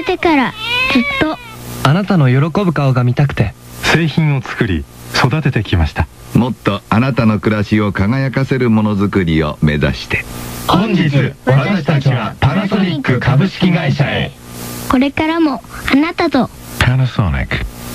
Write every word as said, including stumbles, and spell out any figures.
めてからずっとあなたの喜ぶ顔が見たくて製品を作り育ててきました。 もっとあなたの暮らしを輝かせるものづくりを目指して、 本日私たちはパナソニック株式会社へ。 これからもあなたと Panasonic